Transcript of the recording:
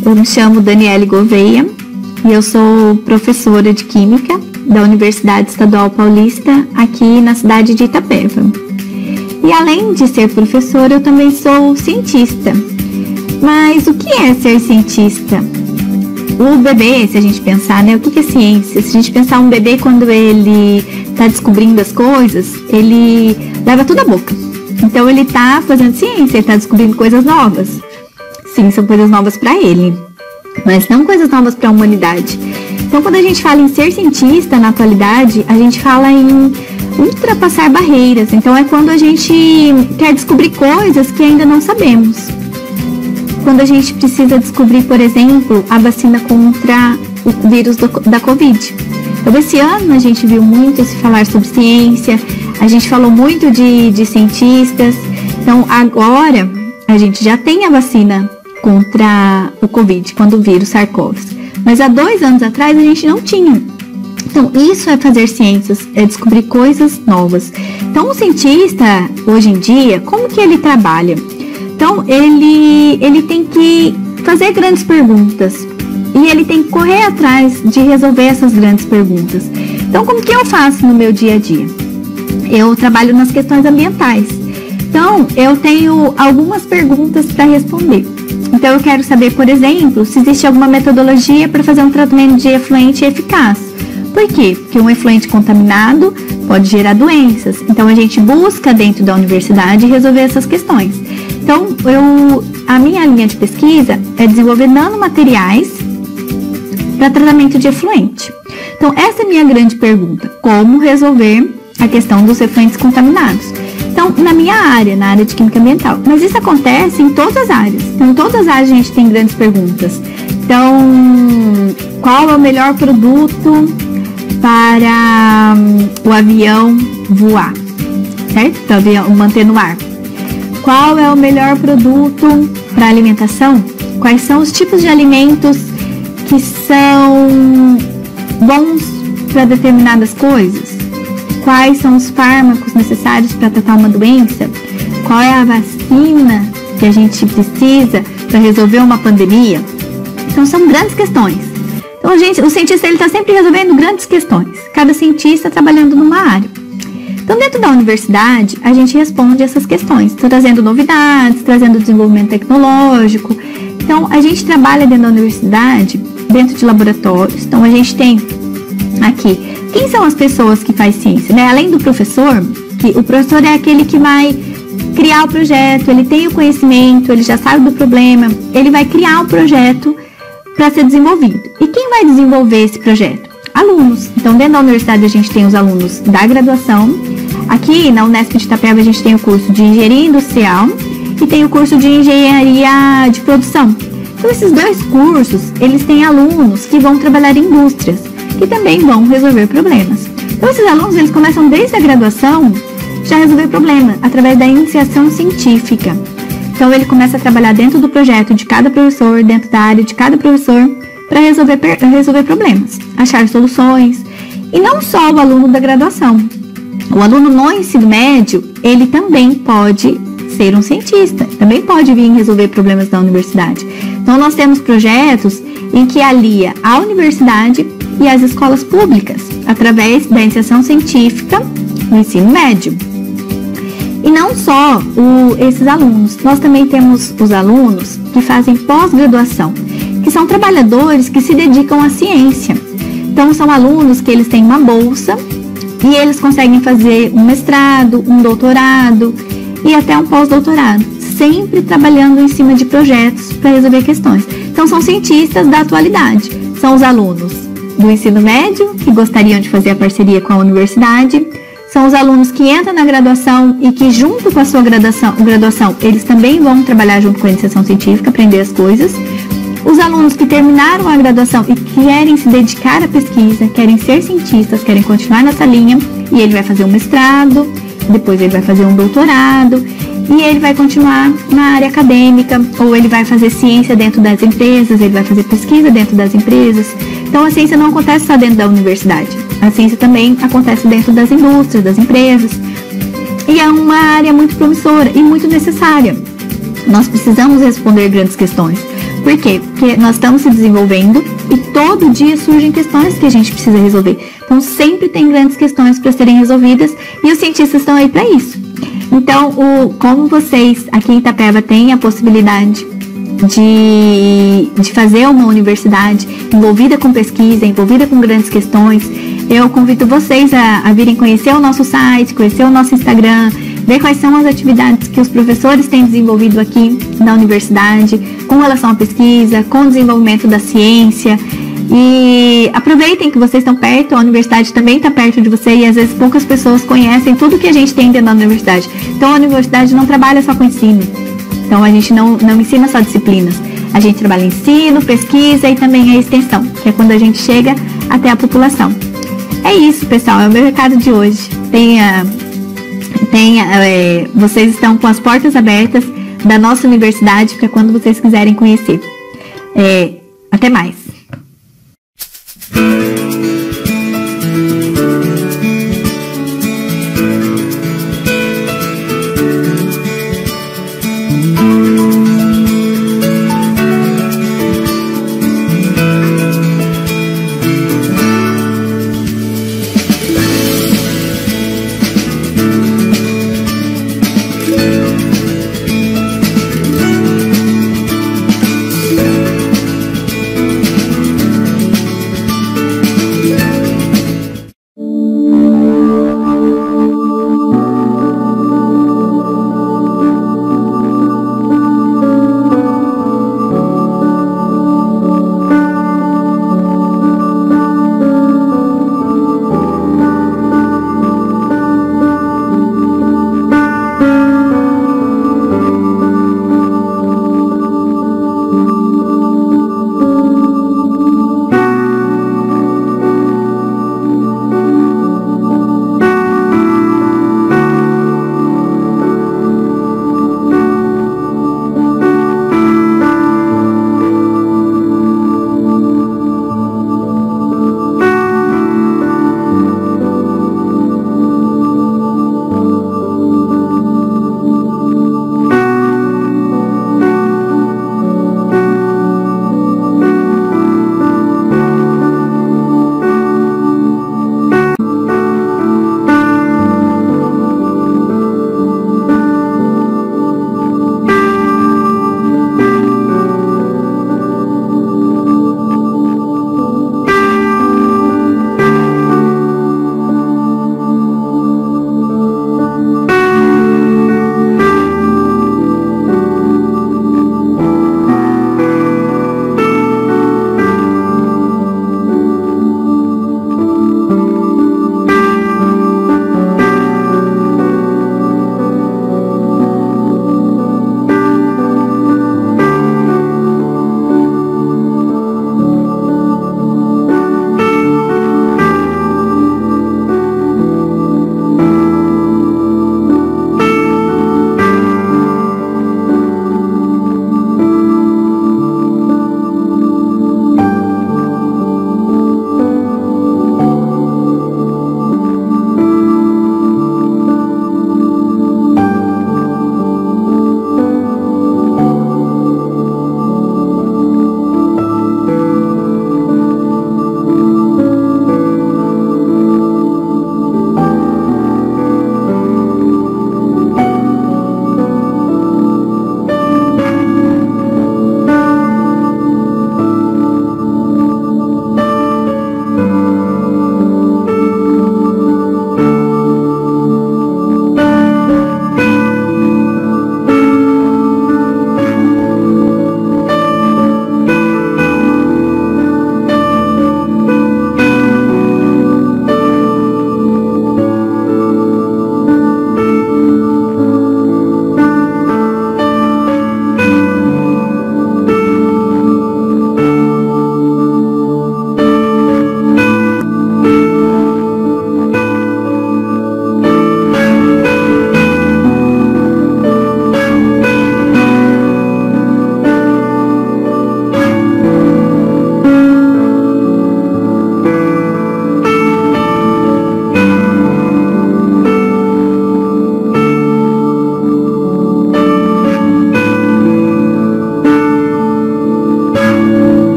Eu me chamo Daniele Gouveia e eu sou professora de Química da Universidade Estadual Paulista, aqui na cidade de Itapeva. E além de ser professora, eu também sou cientista. Mas o que é ser cientista? O bebê, se a gente pensar, né? O que é ciência? Se a gente pensar um bebê, quando ele está descobrindo as coisas, ele leva tudo à boca. Então ele está fazendo ciência, ele está descobrindo coisas novas. Sim, são coisas novas para ele, mas não coisas novas para a humanidade. Então, quando a gente fala em ser cientista na atualidade, a gente fala em ultrapassar barreiras. Então, é quando a gente quer descobrir coisas que ainda não sabemos. Quando a gente precisa descobrir, por exemplo, a vacina contra o vírus da Covid. Então, esse ano a gente viu muito se falar sobre ciência, a gente falou muito de cientistas. Então, agora a gente já tem a vacina contra o Covid, quando o vírus SARS-CoV. Mas há 2 anos atrás a gente não tinha. Então, isso é fazer ciências, é descobrir coisas novas. Então, o cientista, hoje em dia, como que ele trabalha? Então, ele tem que fazer grandes perguntas e ele tem que correr atrás de resolver essas grandes perguntas. Então, como que eu faço no meu dia a dia? Eu trabalho nas questões ambientais. Então, eu tenho algumas perguntas para responder. Então, eu quero saber, por exemplo, se existe alguma metodologia para fazer um tratamento de efluente eficaz. Por quê? Porque um efluente contaminado pode gerar doenças. Então, a gente busca dentro da universidade resolver essas questões. Então, a minha linha de pesquisa é desenvolver nanomateriais para tratamento de efluente. Então, essa é a minha grande pergunta. Como resolver a questão dos efluentes contaminados? Então, na minha área, na área de Química Ambiental. Mas isso acontece em todas as áreas. Então, em todas as áreas a gente tem grandes perguntas. Então, qual é o melhor produto para o avião voar? Certo? Para o avião manter no ar. Qual é o melhor produto para alimentação? Quais são os tipos de alimentos que são bons para determinadas coisas? Quais são os fármacos necessários para tratar uma doença? Qual é a vacina que a gente precisa para resolver uma pandemia? Então, são grandes questões. Então, o cientista está sempre resolvendo grandes questões. Cada cientista trabalhando numa área. Então, dentro da universidade, a gente responde essas questões, trazendo novidades, trazendo desenvolvimento tecnológico. Então, a gente trabalha dentro da universidade, dentro de laboratórios. Então, a gente tem aqui, quem são as pessoas que fazem ciência, né? Além do professor, que o professor é aquele que vai criar o projeto, ele tem o conhecimento, ele já sabe do problema, ele vai criar o projeto para ser desenvolvido. E quem vai desenvolver esse projeto? Alunos. Então, dentro da universidade a gente tem os alunos da graduação. Aqui na Unesp de Itapeva a gente tem o curso de Engenharia Industrial e tem o curso de Engenharia de Produção. Então, esses 2 cursos, eles têm alunos que vão trabalhar em indústrias, que também vão resolver problemas. Então, esses alunos, eles começam desde a graduação já a resolver problema, através da iniciação científica. Então, ele começa a trabalhar dentro do projeto de cada professor, dentro da área de cada professor, para resolver problemas, achar soluções. E não só o aluno da graduação. O aluno no ensino médio, ele também pode ser um cientista, também pode vir resolver problemas da universidade. Então, nós temos projetos em que alia a universidade e as escolas públicas, através da iniciação científica no ensino médio. E não só esses alunos, nós também temos os alunos que fazem pós-graduação, que são trabalhadores que se dedicam à ciência. Então, são alunos que eles têm uma bolsa e eles conseguem fazer um mestrado, um doutorado e até um pós-doutorado, sempre trabalhando em cima de projetos para resolver questões. Então, são cientistas da atualidade, são os alunos do ensino médio, que gostariam de fazer a parceria com a universidade, são os alunos que entram na graduação e que, junto com a sua graduação, eles também vão trabalhar junto com a iniciação científica, aprender as coisas. Os alunos que terminaram a graduação e querem se dedicar à pesquisa, querem ser cientistas, querem continuar nessa linha, e ele vai fazer um mestrado, depois ele vai fazer um doutorado, e ele vai continuar na área acadêmica, ou ele vai fazer ciência dentro das empresas, ele vai fazer pesquisa dentro das empresas. Então, a ciência não acontece só dentro da universidade. A ciência também acontece dentro das indústrias, das empresas. E é uma área muito promissora e muito necessária. Nós precisamos responder grandes questões. Por quê? Porque nós estamos se desenvolvendo e todo dia surgem questões que a gente precisa resolver. Então, sempre tem grandes questões para serem resolvidas e os cientistas estão aí para isso. Então, como vocês aqui em Itapeva têm a possibilidade de fazer uma universidade envolvida com pesquisa, envolvida com grandes questões, eu convido vocês a virem conhecer o nosso site, conhecer o nosso Instagram, ver quais são as atividades que os professores têm desenvolvido aqui na universidade, com relação à pesquisa, com o desenvolvimento da ciência. E aproveitem que vocês estão perto, a universidade também está perto de você e às vezes poucas pessoas conhecem tudo que a gente tem dentro da universidade. Então a universidade não trabalha só com ensino, então a gente não ensina só disciplinas. A gente trabalha ensino, pesquisa e também a extensão, que é quando a gente chega até a população. É isso, pessoal, é o meu recado de hoje. Vocês estão com as portas abertas da nossa universidade para quando vocês quiserem conhecer. Até mais!